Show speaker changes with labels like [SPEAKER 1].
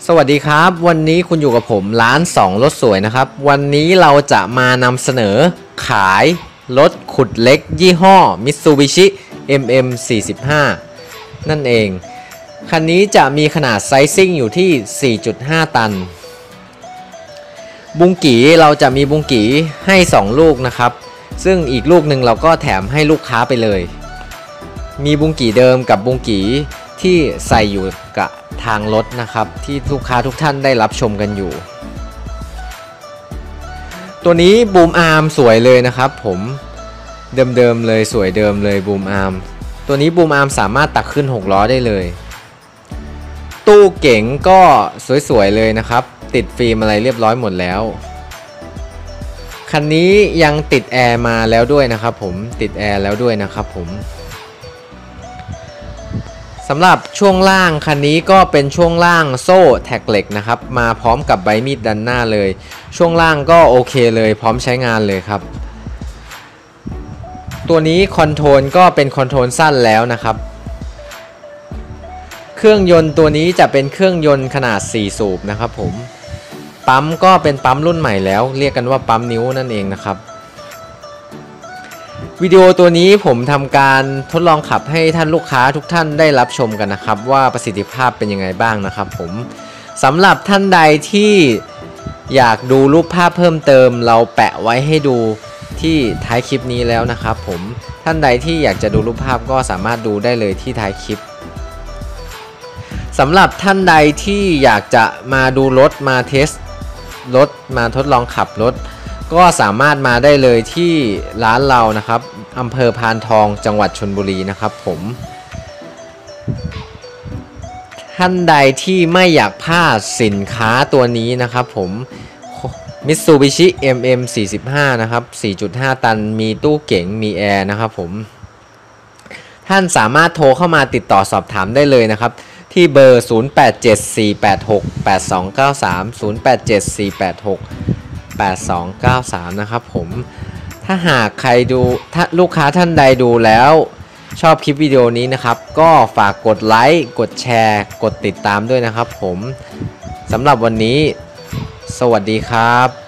[SPEAKER 1] สวัสดีครับวันนี้คุณอยู่กับผมร้าน2รถสวยนะครับวันนี้เราจะมานำเสนอขายรถขุดเล็กยี่ห้อ Mitsubishi MM45 นั่นเองคันนี้จะมีขนาดไซซิ่งอยู่ที่ 4.5 ตันบุงกีเราจะมีบุงกีให้2ลูกนะครับซึ่งอีกลูกหนึ่งเราก็แถมให้ลูกค้าไปเลยมีบุงกีเดิมกับบุงกีที่ใส่อยู่กับทางรถนะครับที่ลูกค้าทุกท่านได้รับชมกันอยู่ตัวนี้บูมอาร์มสวยเลยนะครับผมเดิมๆเลยสวยเดิมเลยบูมอาร์มตัวนี้บูมอาร์มสามารถตักขึ้น6ล้อได้เลยตู้เก๋งก็สวยๆเลยนะครับติดฟิล์มอะไรเรียบร้อยหมดแล้วคันนี้ยังติดแอร์มาแล้วด้วยนะครับผมติดแอร์แล้วด้วยนะครับผมสำหรับช่วงล่างคันนี้ก็เป็นช่วงล่างโซ่แท็กเหล็กนะครับมาพร้อมกับใบมีดด้านหน้าเลยช่วงล่างก็โอเคเลยพร้อมใช้งานเลยครับตัวนี้คอนโทรลก็เป็นคอนโทรลสั้นแล้วนะครับเครื่องยนต์ตัวนี้จะเป็นเครื่องยนต์ขนาด4สูบนะครับผมปั๊มก็เป็นปั๊มรุ่นใหม่แล้วเรียกกันว่าปั๊มนิ้วนั่นเองนะครับวิดีโอตัวนี้ผมทำการทดลองขับให้ท่านลูกค้าทุกท่านได้รับชมกันนะครับว่าประสิทธิภาพเป็นยังไงบ้างนะครับผมสำหรับท่านใดที่อยากดูรูปภาพเพิ่มเติมเราแปะไว้ให้ดูที่ท้ายคลิปนี้แล้วนะครับผมท่านใดที่อยากจะดูรูปภาพก็สามารถดูได้เลยที่ท้ายคลิปสำหรับท่านใดที่อยากจะมาดูรถมาเทสรถมาทดลองขับรถก็สามารถมาได้เลยที่ร้านเรานะครับอำเภอพานทองจังหวัดชลบุรีนะครับผมท่านใดที่ไม่อยากพลาดสินค้าตัวนี้นะครับผม Mitsubishi MM45 นะครับ 4.5 ตันมีตู้เก๋งมีแอร์นะครับผมท่านสามารถโทรเข้ามาติดต่อสอบถามได้เลยนะครับที่เบอร์ 0874868293 นะครับผมถ้าหากใครดูถ้าลูกค้าท่านใดดูแล้วชอบคลิปวิดีโอนี้นะครับก็ฝากกดไลค์กดแชร์กดติดตามด้วยนะครับผมสำหรับวันนี้สวัสดีครับ